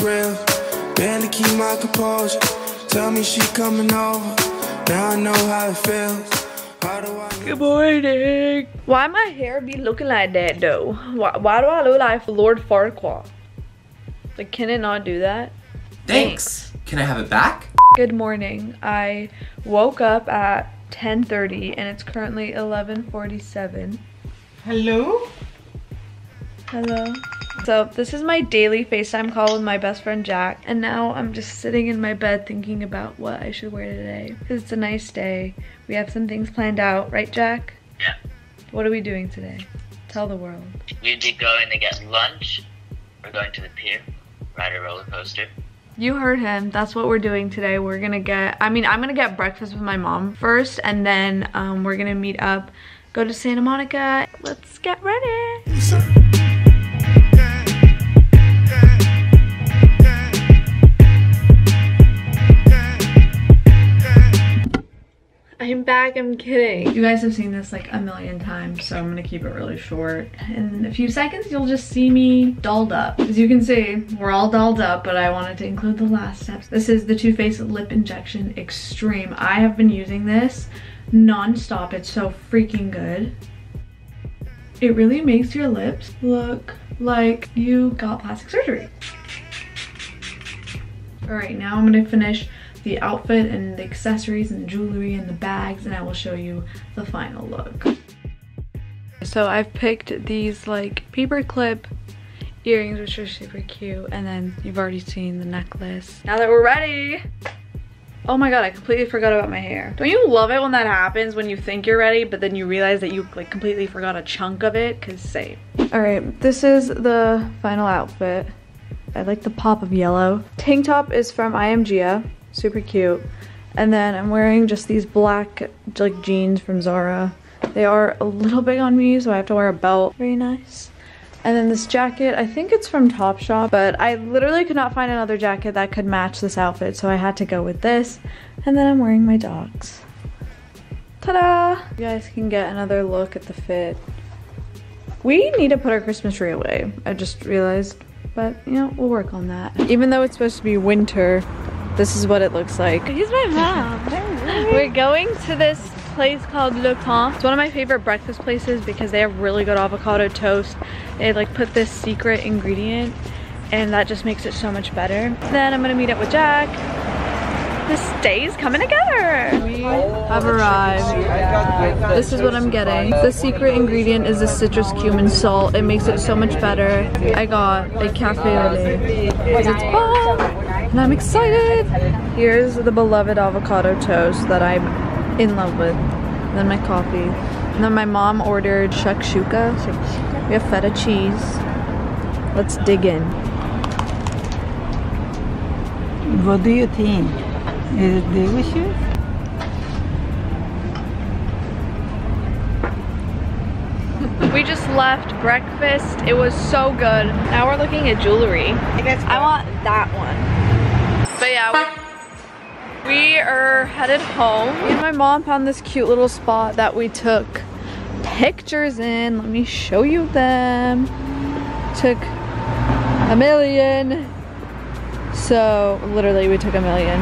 real. Barely keep my composure. Tell me she coming over. Now I know how it feels. How do I... Good morning. Why my hair be looking like that though? Why do I look like Lord Farquaad? Like, can it not do that? Thanks. Can I have it back? Good morning. I woke up at 10:30 and it's currently 11:47. Hello? Hello. So this is my daily FaceTime call with my best friend Jack, and now I'm just sitting in my bed thinking about what I should wear today because it's a nice day. We have some things planned out, right Jack? Yeah. What are we doing today? Tell the world. We'd be going to get lunch. We're going to the pier, ride a roller coaster. You heard him. That's what we're doing today. We're gonna get, I'm gonna get breakfast with my mom first, and then we're gonna meet up, go to Santa Monica. Let's get ready. I'm back, I'm kidding. You guys have seen this like a million times, so I'm gonna keep it really short. In a few seconds, you'll just see me dolled up. As you can see, we're all dolled up, but I wanted to include the last steps. This is the Too Faced Lip Injection Extreme. I have been using this non-stop. It's so freaking good. It really makes your lips look like you got plastic surgery. All right, now I'm gonna finish the outfit and the accessories and the jewelry and the bags, and I will show you the final look. So I've picked these like paper clip earrings, which are super cute, and then you've already seen the necklace. Now that we're ready, oh my god, I completely forgot about my hair. Don't you love it when that happens, when you think you're ready but then you realize that you like completely forgot a chunk of it? Cause same. All right, this is the final outfit. I like the pop of yellow. Tank top is from IMGA. Super cute. And then I'm wearing just these black like jeans from Zara. They are a little big on me, so I have to wear a belt. Very nice. And then this jacket, I think it's from Topshop, but I literally could not find another jacket that could match this outfit, so I had to go with this. And then I'm wearing my dogs. Ta-da! You guys can get another look at the fit. We need to put our Christmas tree away, I just realized. But, you know, we'll work on that. Even though it's supposed to be winter, this is what it looks like. Here's my mom. We're going to this place called Le Temps. It's one of my favorite breakfast places because they have really good avocado toast. They like put this secret ingredient and that just makes it so much better. Then I'm gonna meet up with Jack. This day's coming together. We have arrived. This is what I'm getting. The secret ingredient is the citrus cumin salt. It makes it so much better. I got a cafe au lait because it's bomb. And I'm excited. Here's the beloved avocado toast that I'm in love with. And then my coffee. And then my mom ordered shakshuka. We have feta cheese. Let's dig in. What do you think? Is it delicious? We just left breakfast. It was so good. Now we're looking at jewelry. I want that one. But yeah, we are headed home. Me and my mom found this cute little spot that we took pictures in. Let me show you them. Took a million. So literally we took a million.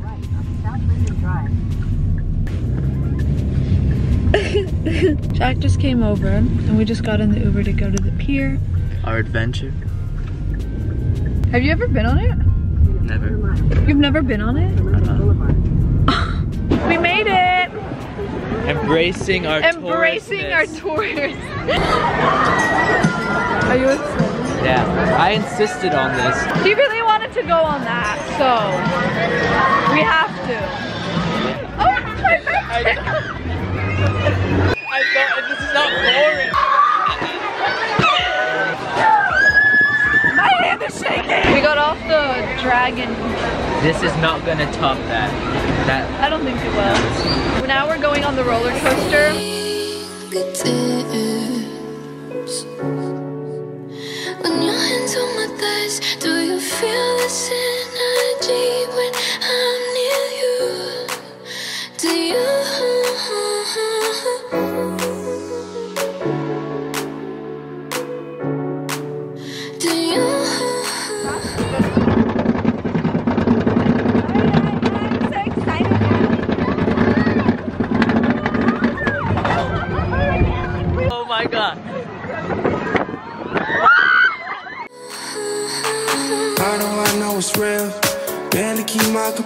Jack just came over and we just got in the Uber to go to the pier. Our adventure. Have you ever been on it? Never. You've never been on it? We made it! Embracing our Our touristness. tours. Are you excited? Yeah, I insisted on this. He really wanted to go on that, so we have to. Oh, my back! I thought this is not boring. My hand is shaking! We got off the dragon. This is not gonna top that. I don't think it will. Now we're going on the roller coaster. When your hands on my thighs, do you feel this energy when I'm near you? Do you? Do you?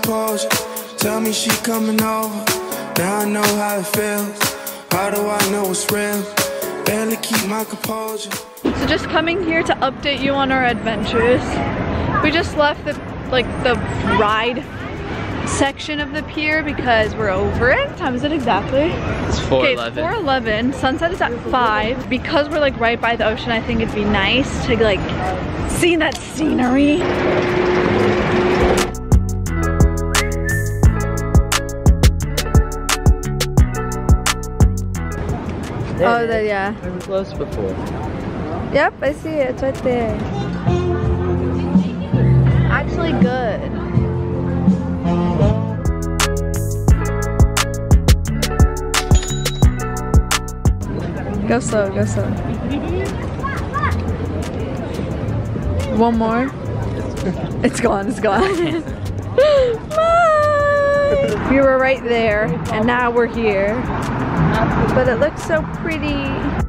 composure. Tell me she coming over. Now I know how it feels. How do I know it's real? Barely keep my composure. So just coming here to update you on our adventures. We just left the ride section of the pier because we're over it. What time is it exactly? It's 4:11. Okay, it's 4:11. Sunset is at 5. Because we're like right by the ocean, I think it'd be nice to like see that scenery. Oh, yeah. We were close before. Yep, I see it. It's right there. Actually good. Go slow, go slow. One more. It's gone, it's gone. Bye! We were right there, and now we're here. But it looks so pretty.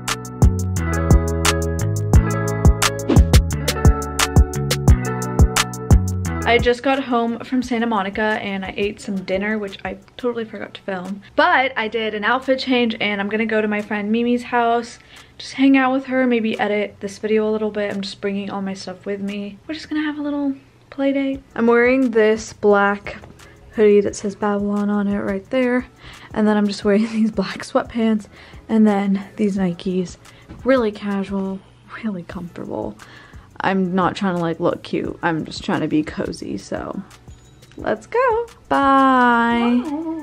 I just got home from Santa Monica and I ate some dinner, which I totally forgot to film. But I did an outfit change and I'm gonna go to my friend Mimi's house, just hang out with her, maybe edit this video a little bit. I'm just bringing all my stuff with me. We're just gonna have a little play date. I'm wearing this black hoodie that says Babylon on it right there. And then I'm just wearing these black sweatpants and then these Nikes. Really casual, really comfortable. I'm not trying to like look cute. I'm just trying to be cozy, so let's go. Bye.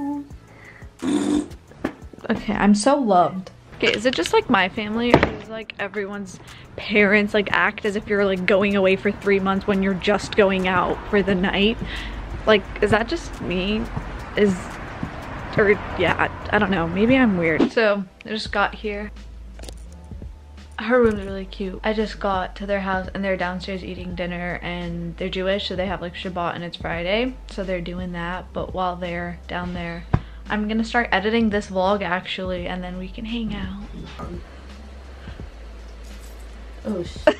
Okay, I'm so loved. Okay, is it just like my family or is like everyone's parents like act as if you're like going away for 3 months when you're just going out for the night? Like, is that just me? Yeah, I don't know. Maybe I'm weird. So I just got here. Her room's really cute. I just got to their house and they're downstairs eating dinner and they're Jewish, so they have like Shabbat and it's Friday. So they're doing that, but while they're down there, I'm gonna start editing this vlog actually and then we can hang out. Oh shit.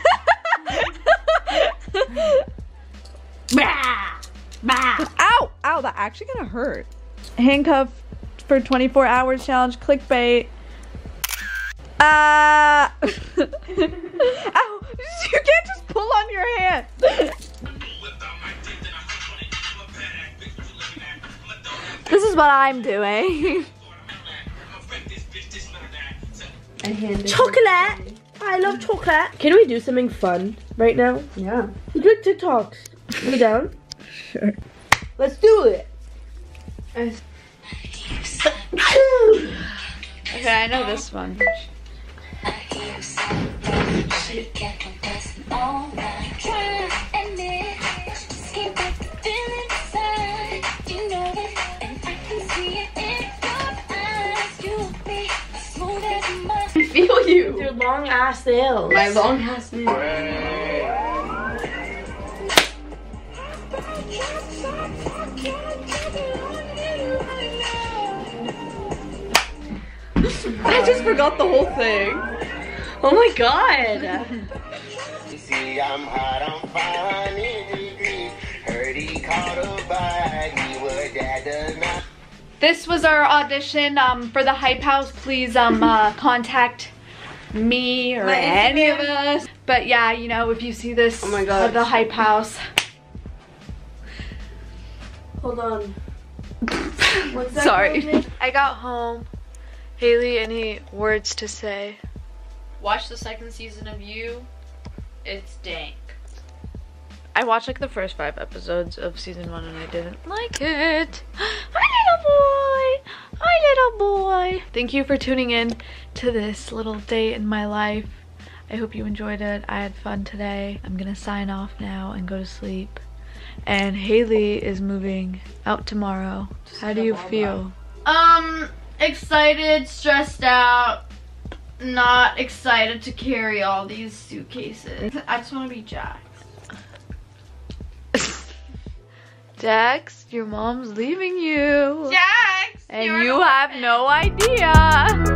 Ow! Ow, that actually gonna hurt. Handcuff for 24 hours challenge, clickbait. Ow! You can't just pull on your hand. This is what I'm doing. Chocolate! I love chocolate. Can we do something fun right now? Yeah. We do TikToks. Are you down? Sure. Let's do it. Okay, I know this one. I feel you. Your long ass nails. My long ass nails. I just forgot the whole thing. Oh my god. You see, I'm hot, I'm 500 degrees. Heard he caught a bite. What that does not. This was our audition for the Hype House. Please contact me or any of us. But yeah, you know, if you see this, oh my god, the Hype House. Hold on. What's that? Sorry. I got home. Haley, any words to say? Watch the second season of You. It's dank. I watched like the first 5 episodes of season 1 and I didn't like it. My little boy! My little boy! Thank you for tuning in to this little day in my life. I hope you enjoyed it. I had fun today. I'm gonna sign off now and go to sleep. And Haley is moving out tomorrow. How do you feel? Excited, stressed out, not excited to carry all these suitcases. I just want to be Jax. Jax, your mom's leaving you. Jax! And you have no idea.